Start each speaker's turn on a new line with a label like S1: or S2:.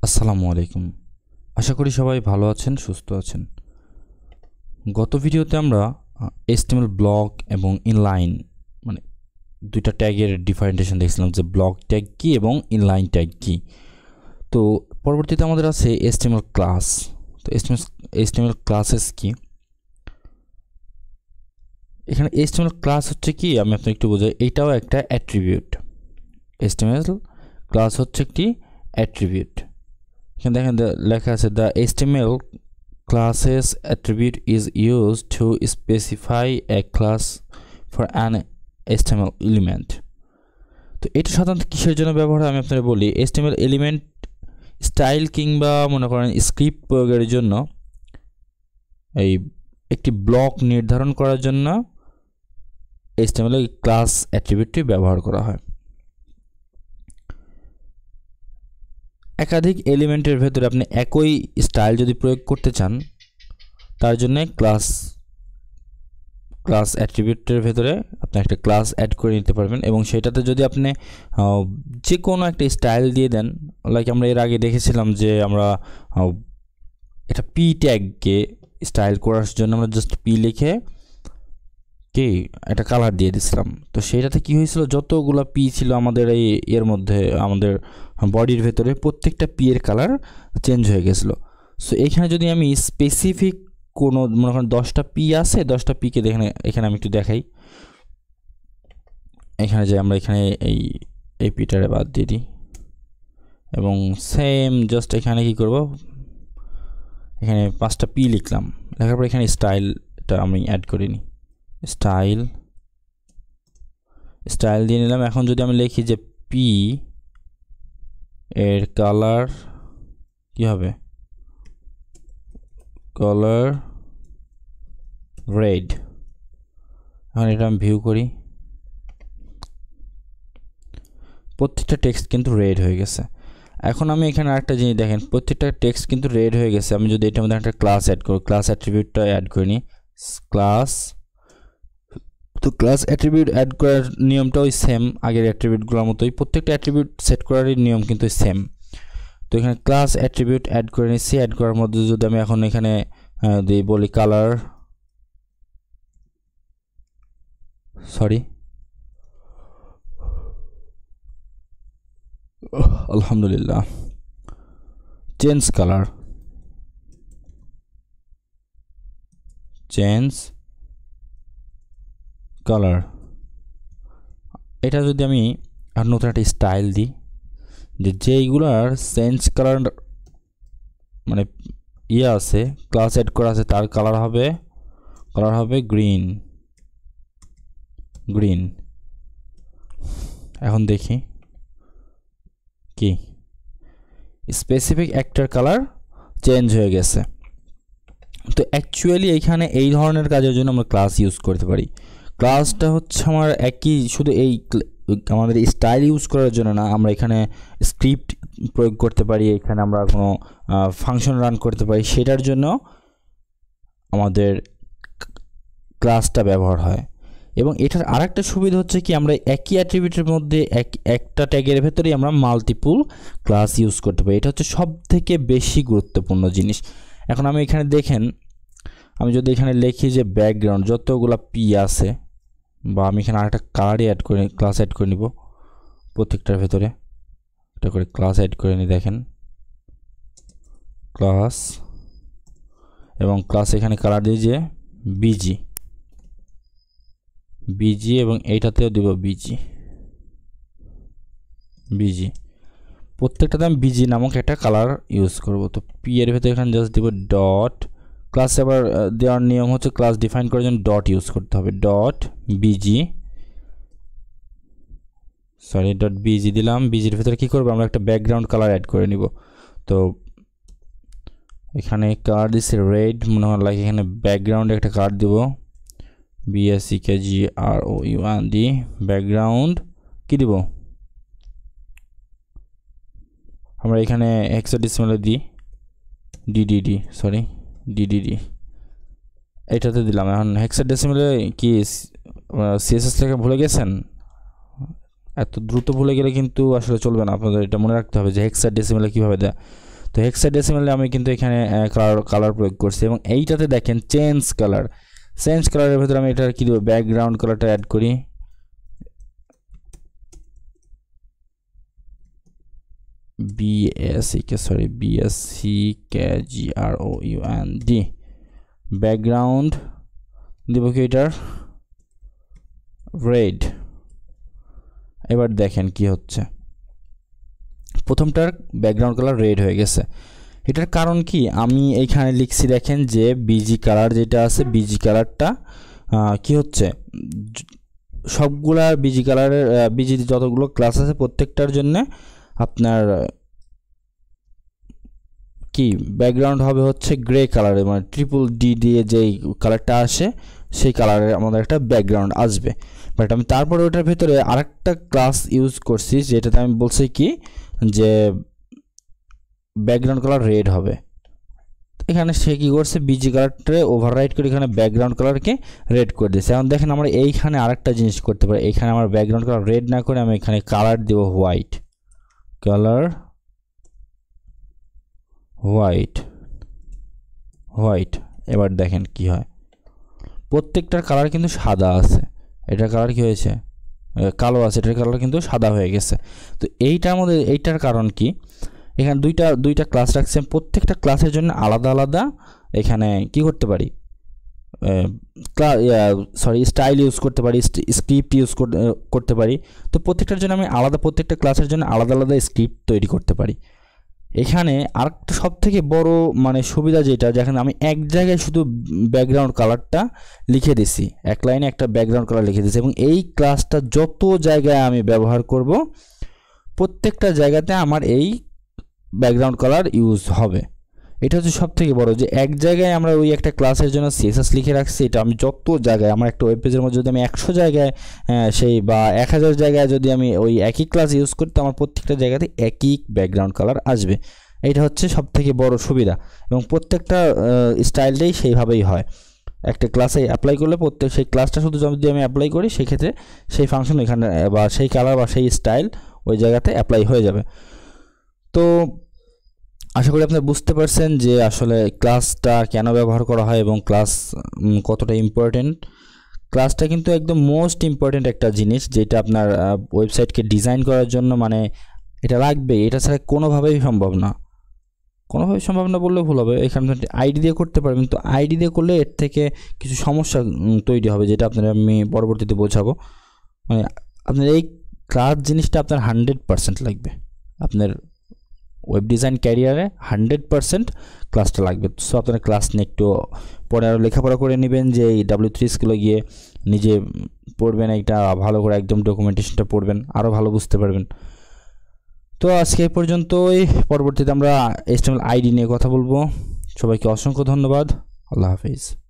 S1: আসসালামু আলাইকুম। আশা করি সবাই ভালো আছেন, সুস্থ আছেন। গত ভিডিওতে আমরা HTML ব্লক এবং ইনলাইন মানে দুইটা ট্যাগের ডিফারেন্টেশন দেখছিলাম, যে ব্লক ট্যাগ কী এবং ইনলাইন ট্যাগ কী। তো পরবর্তীতে আমাদের আছে HTML ক্লাস। তো HTML ক্লাসেস কি? এখানে HTML ক্লাস হচ্ছে কি, আমি আপনাকে একটু বোঝাই। এইটাও একটা অ্যাট্রিবিউট। HTML ক্লাস হচ্ছে একটি অ্যাট্রিবিউট। এখানে দেখেন লেখা আছে, the HTML classes attribute is used to specify a class for an HTML element. তো এটা সাধারণত কিসের জন্য ব্যবহার হয় আমি আপনাদের বলি। HTML এলিমেন্ট স্টাইল কিংবা মনে করেন স্ক্রিপ্ট প্রয়োগের জন্য, এই একটি ব্লক নির্ধারণ করার জন্য HTML ক্লাস অ্যাট্রিবিউটটি ব্যবহার করা হয়। একাধিক এলিমেন্টের ভেতরে আপনি একই স্টাইল যদি প্রয়োগ করতে চান, তার জন্য ক্লাস অ্যাট্রিবিউটের ভেতরে আপনি একটা ক্লাস অ্যাড করে নিতে পারবেন, এবং সেটাতে যদি আপনি যে কোনো একটা স্টাইল দিয়ে দেন, লাইক আমরা এর আগে দেখেছিলাম যে আমরা এটা পি ট্যাগকে স্টাইল করার জন্য আমরা জাস্ট পি লিখে একটা কালার দিয়ে দিয়েছিলাম। তো সেটাতে কি হয়েছিল, যতগুলো পি ছিল আমাদের এর মধ্যে, আমাদের বডির ভেতরে, প্রত্যেকটা পি এর কালার চেঞ্জ হয়ে গেছিলো। সো এখানে যদি আমি স্পেসিফিক কোনো মনে করেন 10টা পি আছে, 10টা পিকে এখানে আমি একটু দেখাই। এখানে যে আমরা এখানে এই পিটারে বাদ দিয়ে দিই, এবং সেম জাস্ট এখানে কি করব, এখানে 5টা পি লিখলাম। লেখার পর এখানে স্টাইলটা আমি অ্যাড করে নিই। স্টাইল দিয়ে নিলাম। এখন যদি আমি লিখি যে পি এর কালার কি হবে, কালার রেড। এখন এটা আমি ভিউ করি, প্রত্যেকটা টেক্সট কিন্তু রেড হয়ে গেছে। এখন আমি এখানে আরেকটা জিনিস দেখেন, প্রত্যেকটা টেক্সট কিন্তু রেড হয়ে গেছে। আমি যদি এটার মধ্যে একটা ক্লাস অ্যাড করি, ক্লাস অ্যাট্রিবিউটটা অ্যাড করে নিই, ক্লাস। তো ক্লাস অ্যাট্রিবিউট অ্যাড করার নিয়মটা ওই সেম, আগের অ্যাট্রিবিউটগুলোর মতোই। প্রত্যেকটা অ্যাট্রিবিউট সেট করারই নিয়ম কিন্তু সেম। তো এখানে ক্লাস অ্যাট্রিবিউট অ্যাড করে নিচ্ছি। অ্যাড করার মধ্যে যদি আমি এখন এখানে বলি কালার, আলহামদুলিল্লাহ, চেঞ্জ কালার, এটা যদি আমি আর নতুন একটা স্টাইল দিই, যেইগুলার চেঞ্জ কালার মানে আছে, ক্লাস অ্যাড করা আছে, তার কালার হবে গ্রিন। এখন দেখি কি স্পেসিফিক একটার কালার চেঞ্জ হয়ে গেছে। তো অ্যাকচুয়ালি এইখানে এই ধরনের কাজের জন্য আমরা ক্লাস ইউজ করতে পারি। ক্লাসটা হচ্ছে আমার একই, শুধু এই আমাদের স্টাইল ইউজ করার জন্য না, আমরা এখানে স্ক্রিপ্ট প্রয়োগ করতে পারি, এখানে আমরা কোনো ফাংশন রান করতে পারি, সেটার জন্য আমাদের ক্লাসটা ব্যবহার হয়। এবং এটার আরেকটা সুবিধা হচ্ছে কি, আমরা একই অ্যাট্রিবিউটের মধ্যে একটা ট্যাগের ভেতরেই আমরা মাল্টিপুল ক্লাস ইউজ করতে পারি। এটা হচ্ছে সব থেকে বেশি গুরুত্বপূর্ণ জিনিস। এখন আমি এখানে দেখেন, আমি যদি এখানে লিখি যে ব্যাকগ্রাউন্ড, যতগুলো পি আছে, বা আমি এখানে আরেকটা কালারই অ্যাড করে ক্লাস অ্যাড করে নিব প্রত্যেকটার ভেতরে, এটা করে ক্লাস অ্যাড করে নিই। দেখেন ক্লাস, এবং ক্লাস এখানে কালার দিয়ে যে বিজি, এবং এইটাতেও দিব বিজি। প্রত্যেকটাতে আমি বিজি নামক একটা কালার ইউজ করব। তো পি এর ভেতরে এখানে জাস্ট দিব ডট। ক্লাস আবার দেওয়ার নিয়ম হচ্ছে, ক্লাস ডিফাইন করার জন্য ডট ইউজ করতে হবে, ডট বিজি দিলাম। বিজির ভেতরে কি করব, আমরা একটা ব্যাকগ্রাউন্ড কালার অ্যাড করে নিব। তো এখানে কালার দিচ্ছে রেড, মনে হয় লাইক এখানে ব্যাকগ্রাউন্ডে একটা কালার দিব, BACKGROUND, ব্যাকগ্রাউন্ড কি দিব, আমরা এখানে হেক্সাডেসিমালে দিই DDD, এটাতে দিলাম। এখন হেক্সাডেসিমালে কি CSS লেখা ভুলে গেছেন? এত দ্রুত ভুলে গেলে কিন্তু আসলে চলবে না, আপনাদের এটা মনে রাখতে হবে যে হেক্সাডেসিমালে কীভাবে দেয়। তো হেক্সাডেসিমালে আমি কিন্তু এখানে কালার প্রয়োগ করছি এবং এইটাতে দেখেন চেঞ্জ কালারের ভিতরে আমি এটা কি দেবো, ব্যাকগ্রাউন্ড কালারটা অ্যাড করি, BSCKGROUND, ব্যাকগ্রাউন্ড দিব কি এটার রেড। এবার দেখেন কি হচ্ছে, প্রথমটার ব্যাকগ্রাউন্ড কালার রেড হয়ে গেছে। এটার কারণ কি, আমি এইখানে লিখছি দেখেন যে বিজি কালার যেটা আছে, বিজি কালারটা কি হচ্ছে, সবগুলা বিজি কালারের বিজি যতগুলো ক্লাস আছে প্রত্যেকটার জন্য আপনার কি ব্যাকগ্রাউন্ড হবে হচ্ছে গ্রে কালারের, মানে TDD দিয়ে যেই কালারটা আসে সেই কালারের আমাদের একটা ব্যাকগ্রাউন্ড আসবে। বাট আমি তারপরে ওটার ভিতরে আরেকটা ক্লাস ইউজ করছি যেটাতে আমি বলছি কি যে ব্যাকগ্রাউন্ড কালার রেড হবে। এখানে সে কী করছে, বিজি কালারটা ওভাররাইট করে এখানে ব্যাকগ্রাউন্ড কালারকে রেড করে দিয়েছে। এখন দেখেন আমরা এইখানে আরেকটা জিনিস করতে পারি, এইখানে আমার ব্যাকগ্রাউন্ড কালার রেড না করে আমি এখানে কালার দেবো হোয়াইট, হোয়াইট। এবার দেখেন কি হয়, প্রত্যেকটার কালার কিন্তু সাদা আছে, এটার কালার কি হয়েছে, কালো আছে, এটার কালার কিন্তু সাদা হয়ে গেছে। তো এইটার কারণ কি, এখানে দুইটা ক্লাস রাখছে, প্রত্যেকটা ক্লাসের জন্য আলাদা আলাদা এখানে কি করতে পারি, স্টাইল ইউজ করতে পারি, স্ক্রিপ্ট ইউজ করতে পারি। তো প্রত্যেকটার জন্য আমি প্রত্যেকটা ক্লাসের জন্য আলাদা আলাদা স্ক্রিপ্ট তৈরি করতে পারি। এখানে আরেকটা সবথেকে বড় মানে সুবিধা যেটা, যেখানে আমি এক জায়গায় শুধু ব্যাকগ্রাউন্ড কালারটা লিখে দিছি, এক লাইনে একটা ব্যাকগ্রাউন্ড কালার লিখে দিছি এবং এই ক্লাসটা যত জায়গায় আমি ব্যবহার করব প্রত্যেকটা জায়গাতে আমার এই ব্যাকগ্রাউন্ড কালার ইউজ হবে। এটা হচ্ছে সবথেকে বড়, যে এক জায়গায় আমরা ওই একটা ক্লাসের জন্য CSS লিখে রাখছি, এটা আমি যত জায়গায় আমার একটা ওয়েব পেজের মধ্যে যদি আমি 100 জায়গায় সেই বা 1000 জায়গায় যদি আমি ওই একই ক্লাস ইউজ করি, তো আমার প্রত্যেকটা জায়গাতে একই ব্যাকগ্রাউন্ড কালার আসবে। এটা হচ্ছে সবথেকে বড় সুবিধা এবং প্রত্যেকটা স্টাইলটাই সেইভাবেই হয়। একটা ক্লাসে অ্যাপ্লাই করলে সেই ক্লাসটা শুধু যদি আমি অ্যাপ্লাই করি, সেক্ষেত্রে সেই ফাংশন এখানে বা সেই কালার বা সেই স্টাইল ওই জায়গাতে অ্যাপ্লাই হয়ে যাবে। তো আশা করি আপনারা বুঝতে পারছেন যে আসলে ক্লাসটা কেন ব্যবহার করা হয় এবং ক্লাস কতটা ইম্পর্টেন্ট। ক্লাসটা কিন্তু একদম মোস্ট ইম্পর্টেন্ট একটা জিনিস, যেটা আপনার ওয়েবসাইটকে ডিজাইন করার জন্য মানে এটা লাগবে, এটা ছাড়া কোনোভাবেই সম্ভব না বললে ভুল হবে। এখানে আইডি দিয়ে করতে পারবেন, কিন্তু আইডি দিয়ে করলে এর থেকে কিছু সমস্যা তৈরি হবে, যেটা আপনারা আমি পরবর্তীতে বোঝাবো। মানে আপনার এই ক্লাস জিনিসটা আপনার 100% লাগবে, আপনার ওয়েব ডিজাইন ক্যারিয়ারে 100% ক্লাসটা লাগবে। সো আপনারা ক্লাস নিয়ে একটু পরে আরও লেখাপড়া করে নেবেন, যে এই W3 স্কুলে গিয়ে নিজে পড়বেন, এটা ভালো করে একদম ডকুমেন্টেশনটা পড়বেন, আরও ভালো বুঝতে পারবেন। তো আজকে এই পর্যন্তই, পরবর্তীতে আমরা HTML আইডি নিয়ে কথা বলবো। সবাইকে অসংখ্য ধন্যবাদ, আল্লাহ হাফিজ।